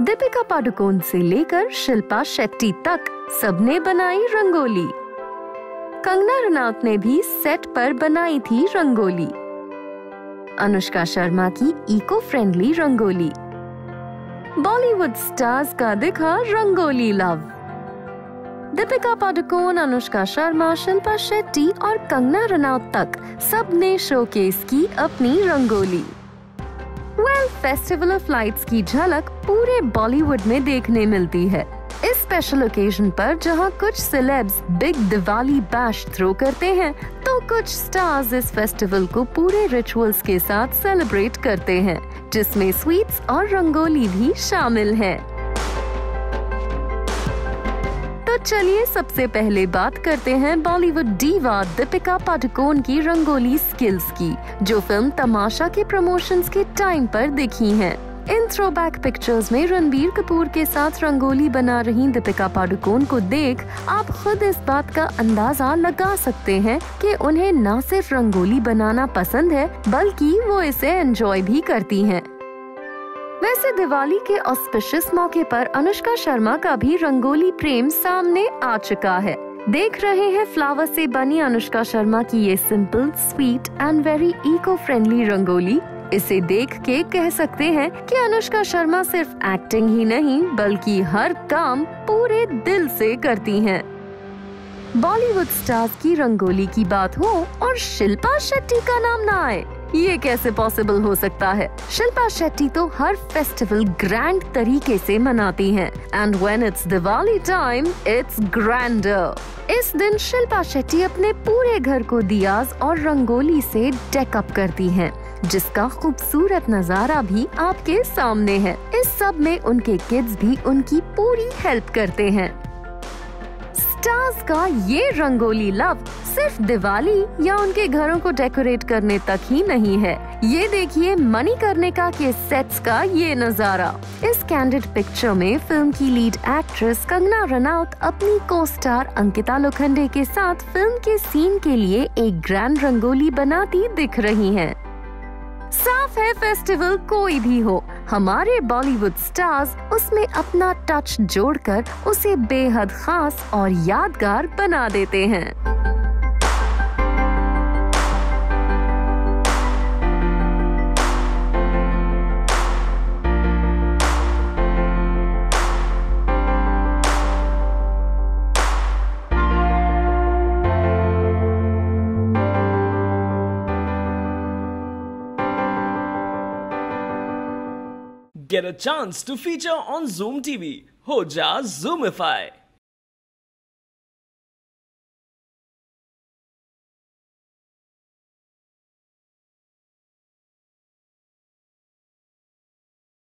दीपिका पादुकोण से लेकर शिल्पा शेट्टी तक सबने बनाई रंगोली। कंगना रनौत ने भी सेट पर बनाई थी रंगोली। अनुष्का शर्मा की eco friendly rangoli. Bollywood stars का दिखा रंगोली लव। दीपिका पादुकोण, अनुष्का शर्मा, शिल्पा शेट्टी और कंगना रनौत तक सबने शोकेस की अपनी रंगोली। फेस्टिवल ऑफ लाइट्स की झलक पूरे बॉलीवुड में देखने मिलती है। इस स्पेशल ओकेजन पर जहां कुछ celebs big Diwali bash throw करते हैं, तो कुछ स्टार्स इस फेस्टिवल को पूरे रिचुअल्स के साथ सेलिब्रेट करते हैं, जिसमें स्वीट्स और रंगोली भी शामिल है। तो चलिए सबसे पहले बात करते हैं बॉलीवुड डीवा दीपिका पादुकोण की रंगोली स्किल्स की, जो फिल्म तमाशा के प्रमोशंस के टाइम पर दिखी हैं। इन थ्रोबैक पिक्चर्स में रणबीर कपूर के साथ रंगोली बना रही दीपिका पादुकोण को देख आप खुद इस बात का अंदाजा लगा सकते हैं कि उन्हें न सिर्फ रंगोली बनाना पसंद है, बल्कि वो इसे एंजॉय भी करती हैं। वैसे दिवाली के ऑस्पिशियस मौके पर अनुष्का शर्मा का भी रंगोली प्रेम सामने आ चुका है। देख रहे हैं फ्लावर से बनी अनुष्का शर्मा की ये simple, sweet and very eco friendly rangoli. इसे देख के कह सकते हैं कि अनुष्का शर्मा सिर्फ एक्टिंग ही नहीं, बल्कि हर काम पूरे दिल से करती हैं। बॉलीवुड स्टार्स की रंगोली की बात हो और शिल्पा शेट्टी का नाम ना आए, ये कैसे पॉसिबल हो सकता है। शिल्पा शेट्टी तो हर फेस्टिवल ग्रैंड तरीके से मनाती हैं, and when it's Diwali time it's grander. इस दिन शिल्पा शेट्टी अपने पूरे घर को दियाज और रंगोली से डेकअप करती हैं, जिसका खूबसूरत नजारा भी आपके सामने है। इस सब में उनके किड्स भी उनकी पूरी हेल्प करते हैं। स्टार्स का ये रंगोली लव सिर्फ दिवाली या उनके घरों को डेकोरेट करने तक ही नहीं है। ये देखिए मणिकर्णिका के सेट्स का ये नजारा। इस कैंडिड पिक्चर में फिल्म की लीड एक्ट्रेस कंगना रनौत अपनी को स्टार अंकिता लोखंडे के साथ फिल्म के सीन के लिए एक ग्रैंड रंगोली बनाती दिख रही हैं। साफ है फेस्टिवल कोई भी हो, हमारे बॉलीवुड स्टार्स उसमें अपना टच जोड़कर उसे बेहद खास और यादगार बना देते हैं। Get a chance to feature on Zoom TV. हो जा Zoomify.